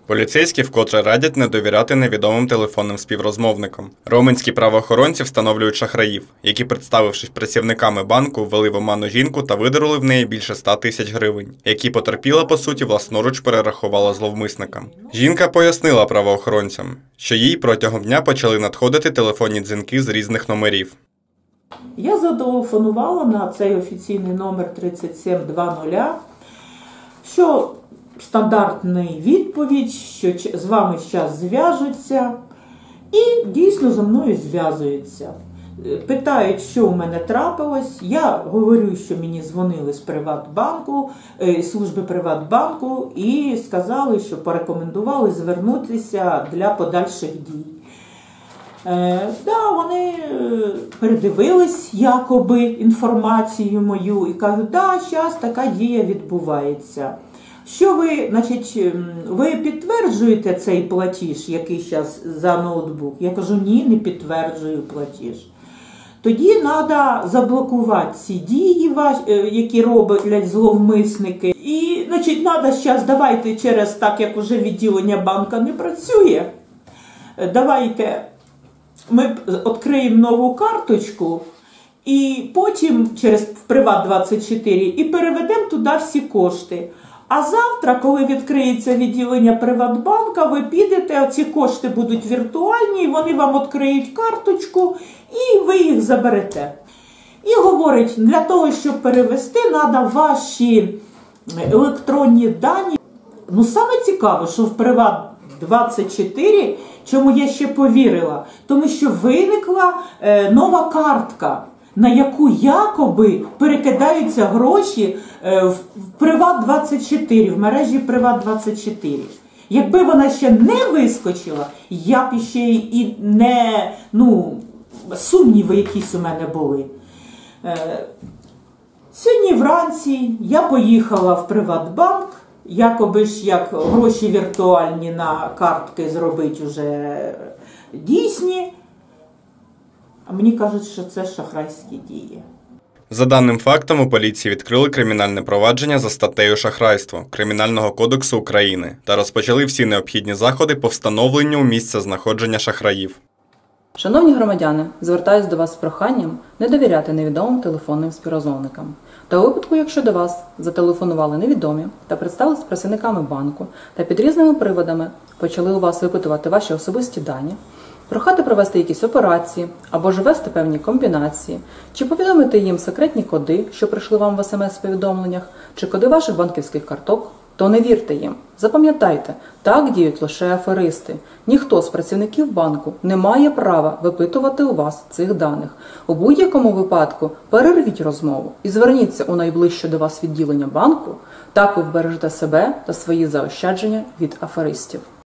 Поліцейські вкотре радять не довіряти невідомим телефонним співрозмовникам. Роменські правоохоронці встановлюють шахраїв, які, представившись працівниками банку, ввели в оману жінку та видерли в неї більше 100 тисяч гривень, які потерпіла, по суті, власноруч перерахувала зловмисникам. Жінка пояснила правоохоронцям, що їй протягом дня почали надходити телефонні дзвінки з різних номерів. Я зателефонувала на цей офіційний номер 3720, що стандартний відповідь, що з вами зараз зв'яжуться, і дійсно зі мною зв'язуються. Питають, що у мене трапилось. Я говорю, що мені дзвонили з Приватбанку, служби Приватбанку і сказали, що порекомендували звернутися для подальших дій. Вони передивились якоби інформацію мою і кажуть, зараз така дія відбувається. Що ви підтверджуєте цей платіж, який зараз за ноутбук? Я кажу, ні, не підтверджую платіж. Тоді треба заблокувати ці дії, які роблять зловмисники. І, треба зараз, давайте через, так як вже відділення банка не працює, давайте ми відкриємо нову карточку і потім через Приват24 і переведемо туди всі кошти. А завтра, коли відкриється відділення Приватбанка, ви підете, ці кошти будуть віртуальні, вони вам відкриють карточку і ви їх заберете. І говорить, для того, щоб перевести, треба ваші електронні дані. Саме цікаве, що в Приват24, чому я ще повірила, тому що виникла нова картка, на яку якоби перекидаються гроші в Приват24, в мережі Приват24. Якби вона ще не вискочила, я б ще і не, сумніви якісь у мене були. Сьогодні вранці я поїхала в Приватбанк, якоби ж як гроші віртуальні на картки зробити вже дійсні. А мені кажуть, що це шахрайські дії. За даним фактом, у поліції відкрили кримінальне провадження за статтею «Шахрайство» Кримінального кодексу України та розпочали всі необхідні заходи по встановленню місця знаходження шахраїв. Шановні громадяни, звертаюся до вас з проханням не довіряти невідомим телефонним співрозмовникам. Та у випадку, якщо до вас зателефонували невідомі та представились працівниками банку та під різними приводами почали у вас випитувати ваші особисті дані, прохати провести якісь операції або ж ввести певні комбінації, чи повідомити їм секретні коди, що прийшли вам в смс-повідомленнях, чи коди ваших банківських карток, то не вірте їм. Запам'ятайте, так діють лише аферисти. Ніхто з працівників банку не має права випитувати у вас цих даних. У будь-якому випадку перервіть розмову і зверніться у найближче до вас відділення банку, так ви вбережете себе та свої заощадження від аферистів.